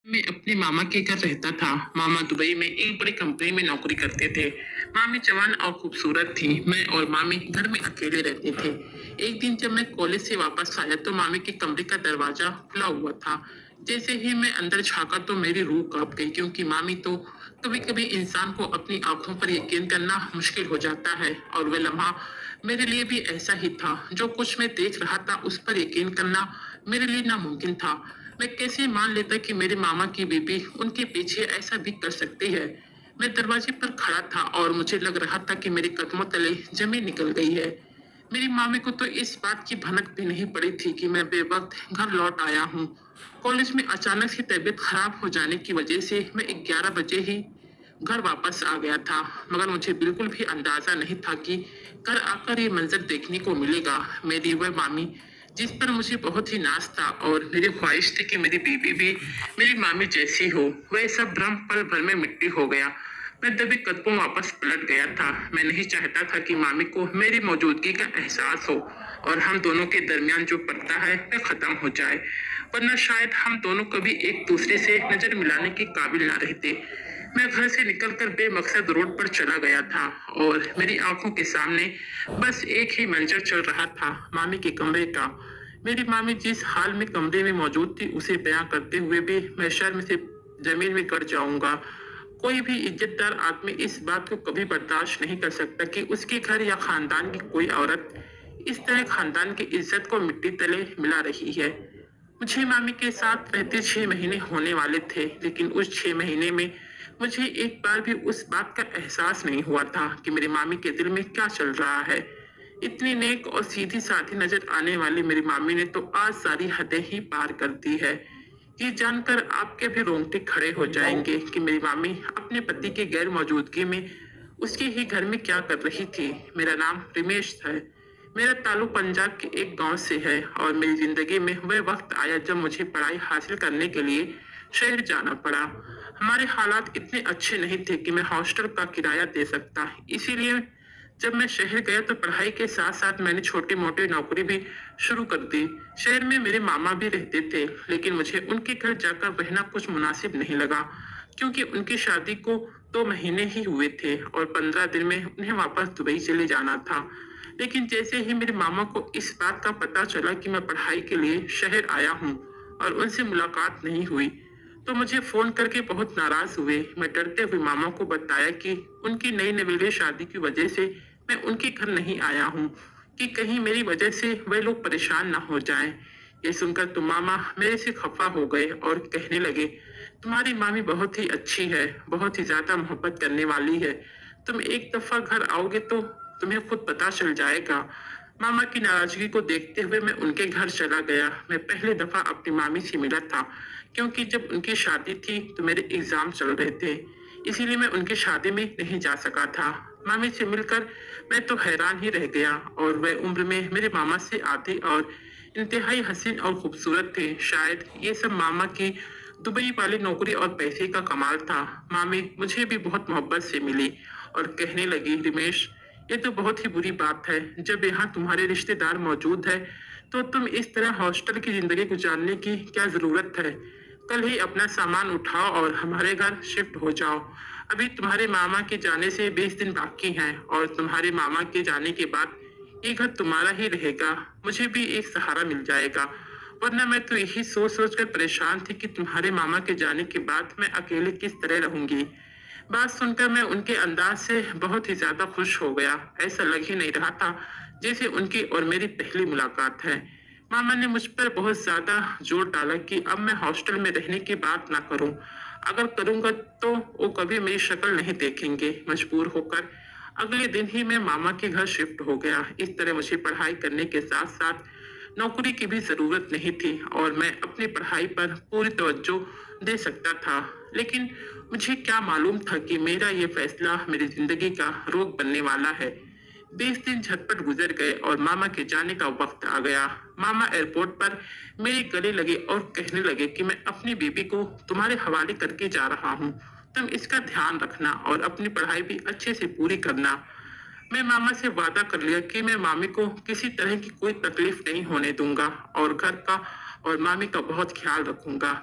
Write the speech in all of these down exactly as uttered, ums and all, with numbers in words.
मैं अपने मामा के घर रहता था। मामा दुबई में एक बड़ी कंपनी में नौकरी करते थे। मामी जवान और खूबसूरत थी। मैं और मामी घर में अकेले रहते थे। एक दिन जब मैं कॉलेज से वापस आया तो मामी के कमरे का दरवाजा खुला हुआ था। जैसे ही मैं अंदर झांका तो मेरी रूह कांप गई, क्योंकि मामी तो कभी कभी इंसान को अपनी आंखों पर यकीन करना मुश्किल हो जाता है, और वह लम्हा मेरे लिए भी ऐसा ही था। जो कुछ मैं देख रहा था उस पर यकीन करना मेरे लिए नामुमकिन था। मैं कैसे मान लेता कि मेरे मामा की बीबी उनके पीछे ऐसा भी कर सकती है। मैं दरवाजे पर खड़ा था और मुझे लग रहा था कि मेरे कदमों तले जमीन निकल गई है। मेरी मामी को तो इस बात की भनक भी नहीं पड़ी थी कि मैं बेवक्त घर लौट आया हूँ। कॉलेज में अचानक से तबीयत खराब हो जाने की वजह से मैं ग्यारह बजे ही घर वापस आ गया था। मगर मुझे बिल्कुल भी अंदाजा नहीं था कि घर आकर ये मंजर देखने को मिलेगा। मेरी वह मामी जिस पर मुझे बहुत ही नाज था, और मेरी ख्वाहिश थी कि मेरी बीवी भी मेरी मामी जैसी हो, वह सब भ्रम पल भर में मिट्टी हो गया। मैं दबे कदमों वापस पलट गया था। मैं नहीं चाहता था कि मामी को मेरी मौजूदगी का एहसास हो, और हम दोनों के दरमियान जो पर्दा है वह खत्म हो जाए, वरना शायद हम दोनों कभी एक दूसरे से नजर मिलाने के काबिल ना रहते। मैं घर से निकलकर बेमकसद रोड पर चला गया था, और मेरी आंखों के सामने बस एक ही मंजर चल रहा था, मामी के कमरे का। मेरी मामी जिस हाल में कमरे में मौजूद थी उसे बयां करते हुए भी मैं शर्म से जमीन में गिर जाऊंगा। कोई भी इज्जतदार आदमी इस बात को कभी बर्दाश्त नहीं कर सकता कि उसके घर या खानदान की कोई औरत इस तरह खानदान की इज्जत को मिट्टी तले मिला रही है। मुझे मामी के साथ रहते छह महीने होने वाले थे, लेकिन उस छह महीने में मुझे एक बार भी उस बात का एहसास नहीं हुआ था कि मेरी मामी के दिल में क्या चल रहा है। इतनी नेक और सीधी साधी नजर आने वाली मेरी मामी ने तो आज सारी हदें ही पार कर दी है। ये जानकर आपके भी रोंगटे खड़े हो जाएंगे कि मेरी मामी अपने पति की गैर मौजूदगी में उसके ही घर में क्या कर रही थी। मेरा नाम रमेश है। मेरा ताल्लुक पंजाब के एक गांव से है, और मेरी जिंदगी में वह वक्त आया जब मुझे पढ़ाई हासिल करने के लिए शहर जाना पड़ा। हमारे हालात इतने अच्छे नहीं थे कि मैं हॉस्टल का किराया दे सकता, इसीलिए जब मैं शहर गया तो पढ़ाई के साथ साथ मैंने छोटी मोटी नौकरी भी शुरू कर दी। शहर में मेरे मामा भी रहते थे, लेकिन मुझे उनके घर जाकर रहना कुछ मुनासिब नहीं लगा, क्योंकि उनकी शादी को दो महीने ही हुए थे और पंद्रह दिन में उन्हें वापस दुबई चले जाना था। लेकिन जैसे ही मेरे मामा को इस बात का पता चला कि मैं पढ़ाई के लिए शहर आया हूँ और उनसे मुलाकात नहीं हुई, तो मुझे फोन करके बहुत नाराज हुए। मैं डरते हुए मामा को बताया कि उनकी नई नवेली शादी की वजह से मैं उनके घर नहीं आया हूँ, कि कहीं मेरी वजह से वे लोग परेशान ना हो जाएं। ये सुनकर तो मामा मेरे से खफा हो गए और कहने लगे, तुम्हारी मामी बहुत ही अच्छी है, बहुत ही ज्यादा मोहब्बत करने वाली है। तुम एक दफा घर आओगे तो तुम्हें खुद पता चल जाएगा। मामा की नाराजगी को देखते हुए मैं उनके घर चला गया। मैं पहली दफा अपनी मामी से मिला था, क्योंकि जब उनकी शादी थी तो मेरे एग्जाम चल रहे थे, इसीलिए मैं उनकी शादी में नहीं जा सका था। मामी से मिलकर मैं तो हैरान ही रह गया, और वह उम्र में मेरे मामा से आधी और इंतहाई हसीन और खूबसूरत थे। शायद ये सब मामा की दुबई वाली नौकरी और पैसे का कमाल था। मामी मुझे भी बहुत मोहब्बत से मिली और कहने लगी, रमेश, ये तो बहुत ही बुरी बात है, जब यहाँ तुम्हारे रिश्तेदार मौजूद है तो तुम इस तरह हॉस्टल की जिंदगी गुजारने की क्या जरूरत है। कल ही अपना सामान उठाओ और हमारे घर शिफ्ट हो जाओ। अभी तुम्हारे मामा के जाने से बीस दिन बाकी हैं, और तुम्हारे मामा के जाने के बाद ये घर तुम्हारा ही रहेगा। मुझे भी एक सहारा मिल जाएगा, वरना मैं तो यही सोच सोच कर परेशान थी कि तुम्हारे मामा के जाने के बाद मैं अकेले किस तरह रहूंगी। बात सुनकर मैं उनके अंदाज से बहुत ही ज्यादा खुश हो गया। ऐसा लग ही नहीं रहा था जैसे उनकी और मेरी पहली मुलाकात है। मामा ने मुझ पर बहुत ज्यादा जोर डाला कि अब मैं हॉस्टल में रहने की बात ना करूं। अगर करूंगा तो वो कभी मेरी शक्ल नहीं देखेंगे। मजबूर होकर अगले दिन ही मैं मामा के घर शिफ्ट हो गया। इस तरह मुझे पढ़ाई करने के साथ साथ नौकरी की भी जरूरत नहीं थी, और मैं अपनी पढ़ाई पर पूरी तवज्जो दे सकता था। लेकिन मुझे क्या मालूम था कि मेरा ये फैसला मेरी जिंदगी का रोग बनने वाला है। बीस दिन झटपट गुजर गए और मामा के जाने का वक्त आ गया। मामा एयरपोर्ट पर मेरे गले लगे और कहने लगे कि मैं अपनी बीबी को तुम्हारे हवाले करके जा रहा हूँ। तुम इसका ध्यान रखना और अपनी पढ़ाई भी अच्छे से पूरी करना। मैं मामा से वादा कर लिया कि मैं मामी को किसी तरह की कोई तकलीफ नहीं होने दूंगा, और घर का और मामी का बहुत ख्याल रखूंगा।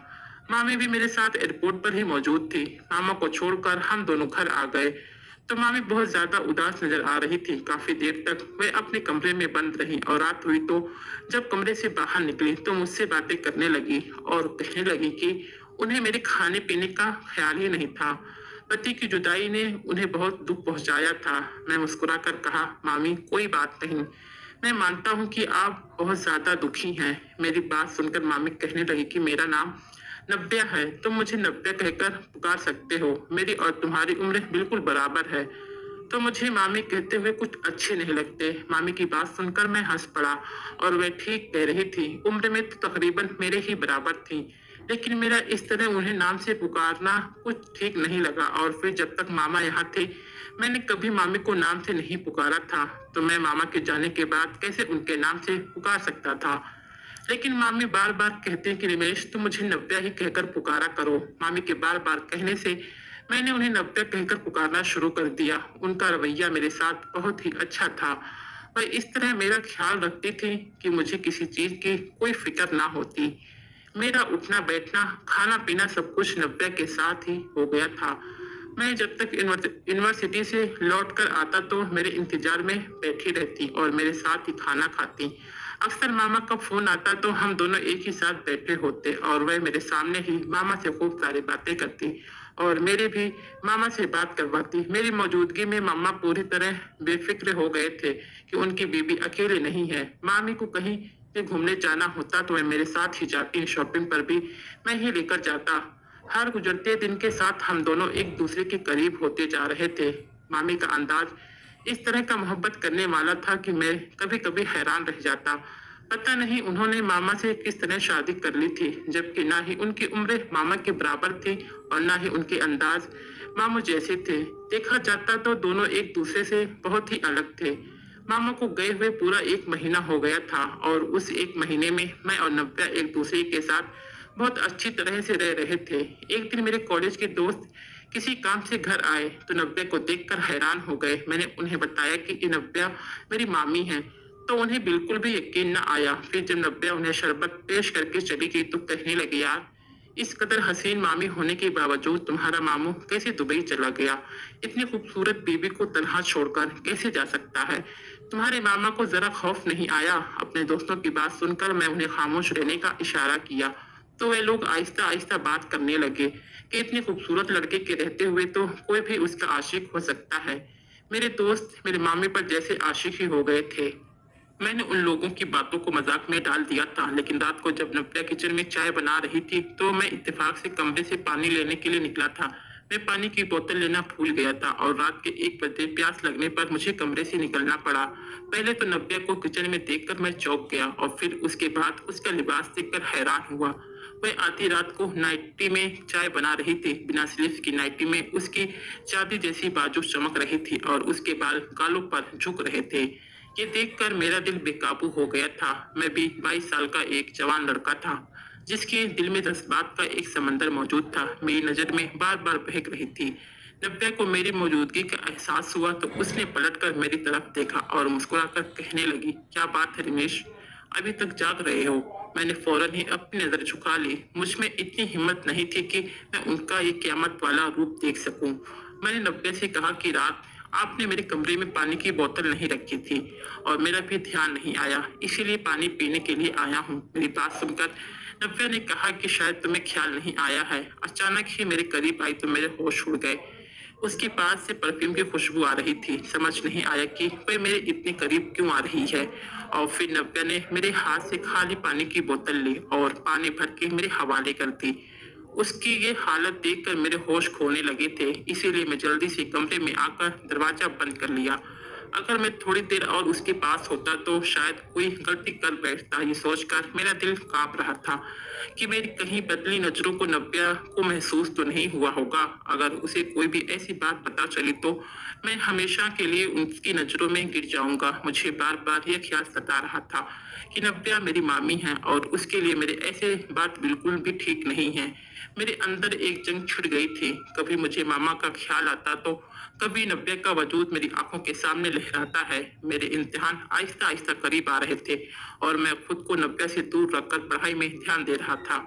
मामी भी मेरे साथ एयरपोर्ट पर ही मौजूद थी। मामा को छोड़कर हम दोनों घर आ गए तो मामी बहुत ज्यादा उदास नजर आ रही थी। काफी देर तक वे अपने कमरे में बंद रही और रात हुई तो जब कमरे से बाहर निकली तो मुझसे बातें करने लगी और कहने लगी कि उन्हें मेरे खाने पीने का ख्याल ही नहीं था। पति की जुदाई ने उन्हें बहुत दुख पहुंचाया था। मैं मुस्कुराकर कहा, मामी कोई बात नहीं, मैं मानता हूँ कि आप बहुत ज्यादा दुखी हैं। मेरी बात सुनकर मामी कहने लगी कि मेरा नाम नव्या है, तुम मुझे नव्या कहकर पुकार सकते हो। मेरी और तुम्हारी उम्र बिल्कुल बराबर है। तो मुझे मामी कहते हुए कुछ अच्छे नहीं लगते। मामी की बात सुनकर मैं हंस पड़ा और वह ठीक कह रही थी। उम्र में तो तकरीबन मेरे ही बराबर थी, लेकिन मेरा इस तरह उन्हें नाम से पुकारना कुछ ठीक नहीं लगा। और फिर जब तक मामा यहाँ थे मैंने कभी मामी को नाम से नहीं पुकारा था, तो मैं मामा के जाने के बाद कैसे उनके नाम से पुकार सकता था। लेकिन मामी बार बार कहते हैं कि रमेश तुम मुझे नव्या ही कहकर पुकारा करो। मामी के बार बार कहने से मैंने उन्हें नव्या कहकर पुकारना शुरू कर दिया। उनका रवैया मेरे साथ बहुत ही अच्छा था। वह इस तरह मेरा ख्याल रखती थी कि मुझे किसी चीज की कोई फिक्र ना होती। मेरा उठना बैठना खाना पीना सब कुछ नव्या के साथ ही हो गया था। मैं जब तक यूनिवर्स- यूनिवर्सिटी से लौट कर आता तो मेरे इंतजार में बैठी रहती और मेरे साथ ही खाना खाती। अक्सर मामा का फोन आता तो हम दोनों एक ही साथ बैठे होते और वह मेरे सामने ही मामा से खूब सारी बातें करती और मेरे भी मामा से बात करवाती। मेरी मौजूदगी में मामा पूरी तरह बेफिक्र हो गए थे कि उनकी बीवी अकेले नहीं है। मामी को कहीं से घूमने जाना होता तो वह मेरे साथ ही जाती। शॉपिंग पर भी मैं ही लेकर जाता। हर गुजरते दिन के साथ हम दोनों एक दूसरे के करीब होते जा रहे थे। मामी का अंदाज इस तरह का मोहब्बत करने वाला था कि मैं कभी कभी हैरान रह जाता। पता नहीं उन्होंने मामा से किस तरह शादी कर ली थी, जबकि ना ही उनकी उम्र मामा के बराबर थी और ना ही उनके अंदाज मामू जैसे थे। देखा जाता तो दोनों एक दूसरे से बहुत ही अलग थे। मामा को गए हुए पूरा एक महीना हो गया था और उस एक महीने में मैं और नव्या एक दूसरे के साथ बहुत अच्छी तरह से रह रहे थे। एक दिन मेरे कॉलेज के दोस्त किसी काम से घर आए तो नव्या को देखकर हैरान हो गए। मैंने उन्हें बताया कि ये नव्या मेरी मामी है, तो उन्हें बिल्कुल भी यकीन न आया। फिर जब नव्या उन्हें शरबत पेश करके चली गई तो कहने लगी, यार इस कदर हसीन मामी होने के बावजूद तुम्हारा मामू कैसे दुबई चला गया? इतनी खूबसूरत बीबी को तनहा छोड़कर कैसे जा सकता है? तुम्हारे मामा को जरा खौफ नहीं आया? अपने दोस्तों की बात सुनकर मैं उन्हें खामोश रहने का इशारा किया तो वे लोग आहिस्ता आहिस्ता बात करने लगे कि इतने खूबसूरत लड़के के रहते हुए तो कोई भी उसका आशिक हो सकता है। मेरे दोस्त मेरे मामी पर जैसे आशिक ही हो गए थे। मैंने उन लोगों की बातों को मजाक में डाल दिया था, लेकिन रात को जब नव्या किचन में चाय बना रही थी तो मैं इत्तेफाक से कमरे से पानी लेने के लिए निकला था। मैं पानी की बोतल लेना भूल गया था और रात के एक बजे प्यास लगने पर मुझे कमरे से निकलना पड़ा। पहले तो नव्या को किचन में देखकर मैं चौंक गया और फिर उसके बाद उसका लिबास देखकर हैरान हुआ। वह आधी रात को नाइटी में चाय बना रही थी। बिना स्लीव्स की नाइटी में उसकी चांदी जैसी बाजू चमक रही थी और उसके बाल गालों पर झुक रहे थे। ये देखकर मेरा दिल बेकाबू हो गया था। मैं भी बाईस साल का एक जवान लड़का था जिसके दिल में जज्बात का एक समंदर मौजूद था। मेरी नजर में बार बार बहक रही थी। नव्या को मेरी मौजूदगी का एहसास हुआ तो उसने पलटकर मेरी तरफ देखा और मुस्कुराकर कहने लगी, क्या बात है रमेश, अभी तक जाग रहे हो? मैंने फौरन ही अपनी नजर झुका ली। मुझ में इतनी हिम्मत नहीं थी कि मैं उनका ये क्यामत वाला रूप देख सकूं। मैंने नव्या से कहा कि रात आपने मेरे कमरे में पानी की बोतल नहीं रखी थी और मेरा भी ध्यान नहीं आया, इसीलिए पानी पीने के लिए आया हूँ। मेरी बात सुनकर नव्या ने कहा कि शायद तुम्हें ख्याल नहीं आया है। अचानक ही मेरे करीब आई तो मेरे होश उड़ गए। उसके पास से परफ्यूम की खुशबू आ रही थी। समझ नहीं आया कि वह मेरे इतने करीब क्यों आ रही है। और फिर नव्या ने मेरे हाथ से खाली पानी की बोतल ली और पानी भर के मेरे हवाले कर दी। उसकी ये हालत देखकर मेरे होश खोने लगे थे, इसीलिए मैं जल्दी से कमरे में आकर दरवाजा बंद कर लिया। अगर मैं थोड़ी देर और उसके पास होता तो शायद कोई गलती कर बैठता। ये सोचकर मेरा दिल कांप रहा था कि मेरी कहीं बदली नजरों को नव्या को महसूस तो नहीं हुआ होगा। अगर उसे कोई भी ऐसी बात पता चली तो मैं हमेशा के लिए उनकी नजरों में गिर जाऊंगा। मुझे बार बार यह ख्याल सता रहा था कि नव्या मेरी मामी है और उसके लिए मेरे ऐसे बात बिल्कुल भी ठीक नहीं है। मेरे अंदर एक जंग छिड़ गई थी। कभी मुझे मामा का ख्याल आता तो कभी नव्या का वजूद मेरी आंखों के सामने लहराता है। मेरे इम्तिहान आहिस्ता आहिस्ता करीब आ रहे थे और मैं खुद को नव्या से दूर रखकर पढ़ाई में ध्यान दे रहा था।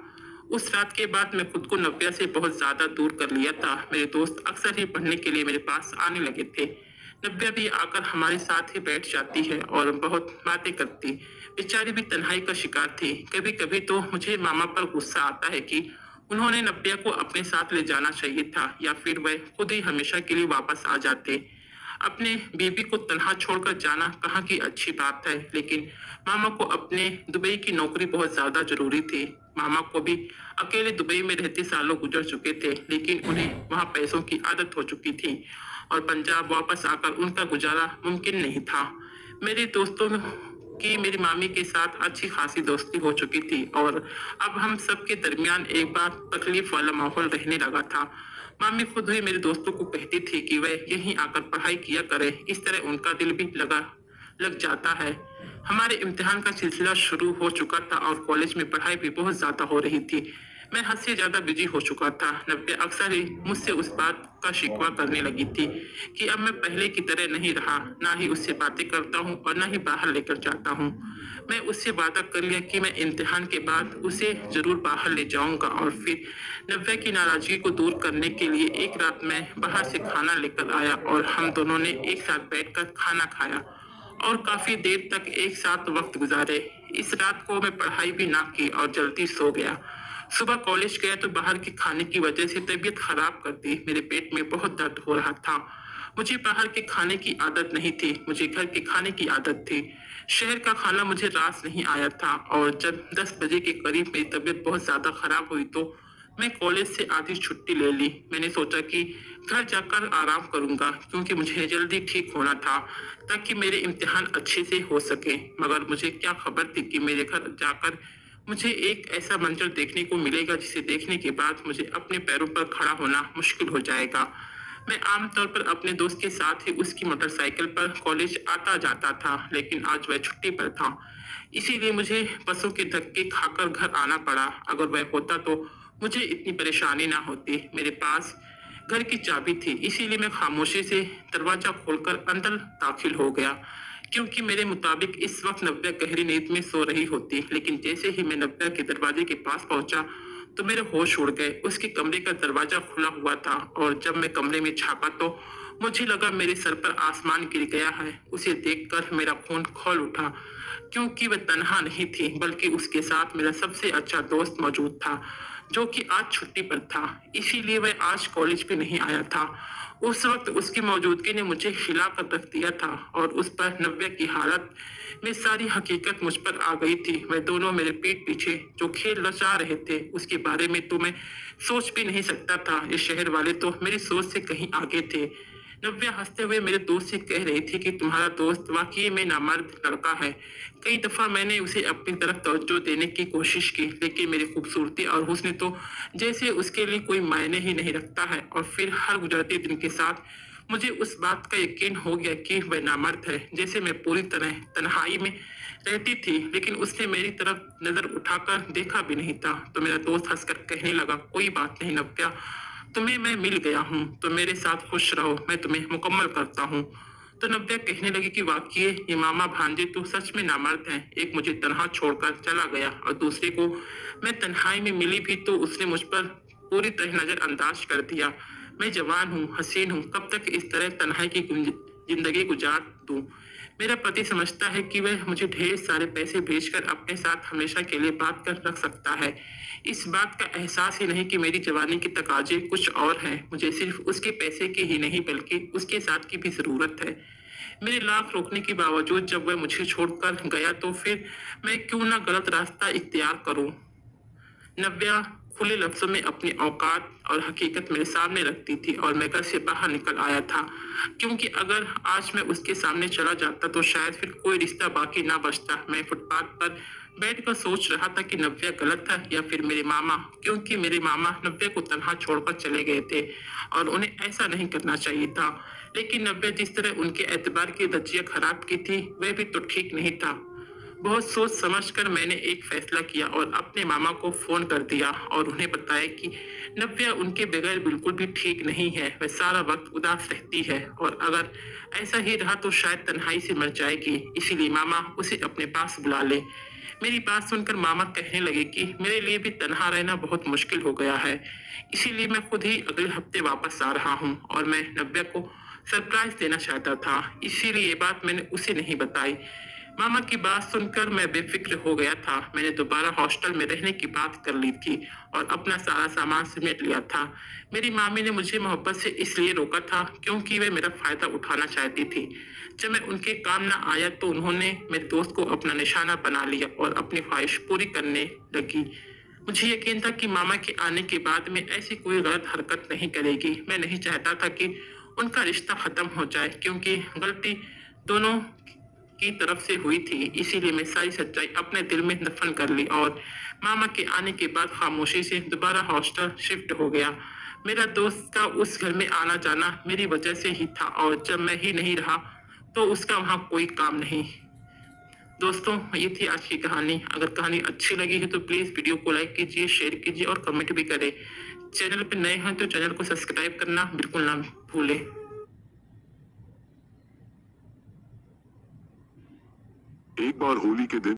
उस रात के बाद मैं खुद को नव्या से बहुत ज्यादा दूर कर लिया था। मेरे दोस्त अक्सर ही पढ़ने के लिए मेरे पास आने लगे थे। नव्या भी आकर हमारे साथ ही बैठ जाती है और बहुत बातें करती। बेचारी भी तन्हाई का शिकार थी। कभी कभी तो मुझे मामा पर गुस्सा आता है कि उन्होंने नव्या को अपने साथ ले जाना चाहिए था, या फिर वह खुद ही हमेशा के लिए वापस आ जाते। अपने बीबी को तनहा छोड़कर जाना कहाँ की अच्छी बात है, लेकिन मामा को अपने दुबई की नौकरी बहुत ज्यादा जरूरी थी। मामा को भी अकेले दुबई में रहते सालों गुजर चुके थे, लेकिन उन्हें वहां पैसों की आदत हो चुकी थी और पंजाब वापस आकर उनका गुजारा मुमकिन नहीं था। मेरे दोस्तों की मेरी मामी के साथ अच्छी खासी दोस्ती हो चुकी थी और अब हम सबके दरमियान एक बार तकलीफ वाला माहौल रहने लगा था। मामी खुद ही मेरे दोस्तों को कहती थी कि वह यहीं आकर पढ़ाई किया करे, इस तरह उनका दिल भी लगा लग जाता है। हमारे इम्तिहान का सिलसिला शुरू हो चुका था और कॉलेज में पढ़ाई भी बहुत ज्यादा हो रही थी। मैं हद से ज्यादा बिजी हो चुका था। नब्बे अक्सर ही मुझसे उस बात का शिकवा करने लगी थी कि अब मैं पहले की तरह नहीं रहा, ना ही उससे बातें करता हूँ और ना ही बाहर लेकर जाता हूँ। मैं उससे वादा कर लिया कि मैं इम्तिहान के बाद उसे जरूर बाहर ले जाऊंगा और फिर नव्या की नाराजगी को दूर करने के लिए एक रात मैं बाहर से खाना लेकर आया और हम दोनों ने एक साथ बैठकर खाना खाया और काफी देर तक एक साथ वक्त गुजारे। इस रात को मैं पढ़ाई भी ना की और जल्दी सो गया। सुबह कॉलेज गया तो बाहर के खाने की वजह से तबीयत खराब कर दी। मेरे पेट में बहुत दर्द हो रहा था। मुझे बाहर के खाने की आदत नहीं थी, मुझे घर के खाने की आदत थी। शहर का खाना मुझे रास नहीं आया था और जब दस बजे के करीब मेरी तबीयत बहुत ज्यादा खराब हुई तो मैं कॉलेज से आधी छुट्टी ले ली। मैंने सोचा कि घर जाकर आराम करूंगा क्योंकि मुझे जल्दी ठीक होना था ताकि मेरे इम्तिहान अच्छे से हो सके। मगर मुझे क्या खबर थी कि मेरे घर जाकर मुझे एक ऐसा मंजर देखने को मिलेगा जिसे देखने के बाद मुझे अपने पैरों पर खड़ा होना मुश्किल हो जाएगा। मैं आमतौर पर अपने दोस्त के साथ ही उसकी मोटरसाइकिल पर कॉलेज आता जाता था, लेकिन आज वह छुट्टी पर था, इसीलिए मुझे बसों के धक्के खाकर घर आना पड़ा। अगर वह होता तो मुझे इतनी परेशानी ना होती। मेरे पास घर की चाबी थी, इसीलिए मैं खामोशी से दरवाजा खोलकर अंदर दाखिल हो गया क्योंकि मेरे मुताबिक इस वक्त नव्या गहरी नींद में सो रही होती। लेकिन जैसे ही मैं नव्या के दरवाजे के पास पहुंचा तो मेरे होश उड़ गए। उसके कमरे का दरवाजा खुला हुआ था और जब मैं कमरे में झांका तो मुझे लगा मेरे सर पर आसमान गिर गया है। उसे देखकर मेरा खून खौल उठा क्योंकि वह तनहा नहीं थी, बल्कि उसके साथ मेरा सबसे अच्छा दोस्त मौजूद था जो कि आज छुट्टी पर था, इसीलिए वह आज कॉलेज पे नहीं आया था। उस वक्त उसकी मौजूदगी ने मुझे हिला कर रख दिया था और उस पर नव्या की हालत में सारी हकीकत मुझ पर आ गई थी। वह दोनों मेरे पीठ पीछे जो खेल रचा रहे थे उसके बारे में तो मैं सोच भी नहीं सकता था। ये शहर वाले तो मेरी सोच से कहीं आगे थे। नव्या हंसते हुए मेरे दोस्त से कह रही थी कि तुम्हारा दोस्त वाकई में नामर्द लड़का है। कई दफा मैंने उसे अपनी तरफ तवज्जो देने की कोशिश की, लेकिन मेरी खूबसूरती और हुस्न तो जैसे उसके लिए कोई मायने ही नहीं रखता है। और फिर हर गुजरते दिन के साथ मुझे उस बात का यकीन हो गया कि वह नामर्द है। जैसे मैं पूरी तरह तन्हाई में रहती थी, लेकिन उसने मेरी तरफ नजर उठाकर देखा भी नहीं था। तो मेरा दोस्त हंसकर कहने लगा, कोई बात नहीं नव्या, तुम्हें मैं मिल गया हूँ तो मेरे साथ खुश रहो, मैं तुम्हें मुकम्मल करता हूँ। तो नव्या कहने लगी कि वाकई ये मामा भांजे तो सच में नामर्द हैं। एक मुझे तनहा छोड़कर चला गया और दूसरे को मैं तन्हाई में मिली भी तो उसने मुझ पर पूरी तरह नजरअंदाज कर दिया। मैं जवान हूँ, हसीन हूँ, कब तक इस तरह तन्हाई की गुंज- जिंदगी गुजार दूं। मेरा पति समझता है कि वह मुझे ढेर सारे पैसे भेजकर अपने साथ हमेशा के लिए बात कर रख सकता है। इस बात का एहसास ही नहीं कि मेरी जवानी के तकाजे कुछ और हैं। मुझे सिर्फ उसके पैसे की ही नहीं बल्कि उसके साथ की भी जरूरत है। मेरे लाख रोकने के बावजूद जब वह मुझे छोड़कर गया तो फिर मैं क्यों ना गलत रास्ता इख्तियार करूं। नव्या खुले लफ्जों में अपनी औकात और हकीकत मेरे सामने रखती थी और मैं घर से बाहर निकल आया था क्योंकि अगर आज मैं उसके सामने चला जाता तो शायद फिर कोई रिश्ता बाकी ना बचता। मैं फुटपाथ पर बैठकर सोच रहा था कि नव्या गलत था या फिर मेरे मामा, क्योंकि मेरे मामा नव्या को तनहा छोड़कर चले गए थे और उन्हें ऐसा नहीं करना चाहिए था। लेकिन नव्या जिस तरह उनके एतबार की धज्जियां खराब की थी वह भी तो ठीक नहीं था। बहुत सोच समझकर मैंने एक फैसला किया और अपने मामा को फोन कर दिया और उन्हें बताया कि नव्या उनके बगैर बिल्कुल भी ठीक नहीं है। वह सारा वक्त उदास रहती है और अगर ऐसा ही रहा तो शायद तन्हाई से मर जाएगी, इसीलिए मामा उसे अपने पास बुला ले। मेरी बात सुनकर मामा कहने लगे कि मेरे लिए भी तन्हा रहना बहुत मुश्किल हो गया है, इसीलिए मैं खुद ही अगले हफ्ते वापस आ रहा हूँ और मैं नव्या को सरप्राइज देना चाहता था, इसीलिए ये बात मैंने उसे नहीं बताई। मामा की बात सुनकर मैं बेफिक्र हो गया था। मैंने दोबारा हॉस्टल में रहने की बात कर ली थी और अपना सारा सामान समेट लिया था। मेरी मामी ने मुझे मोहब्बत से इसलिए रोका था क्योंकि वे मेरा फायदा उठाना चाहती थी। जब मैं उनके काम ना आया तो उन्होंने मेरे दोस्त को अपना निशाना बना लिया और अपनी ख्वाहिश पूरी करने लगी। मुझे यकीन था कि मामा के आने के बाद में ऐसी कोई गलत हरकत नहीं करेगी। मैं नहीं चाहता था कि उनका रिश्ता खत्म हो जाए, क्योंकि गलती दोनों की तरफ से हुई थी। इसीलिए मैं सारी सच्चाई अपने दिल में दफन कर ली और मामा के आने के बाद खामोशी से दोबारा हॉस्टल शिफ्ट हो गया। मेरा दोस्त का उस घर में आना जाना मेरी वजह से ही था और जब मैं ही नहीं रहा तो उसका वहाँ कोई काम नहीं। दोस्तों, ये थी आज की कहानी। अगर कहानी अच्छी लगी है तो प्लीज वीडियो को लाइक कीजिए, शेयर कीजिए और कमेंट भी करें। चैनल पे नए हैं तो चैनल को सब्सक्राइब करना बिल्कुल ना भूलें। एक बार होली के दिन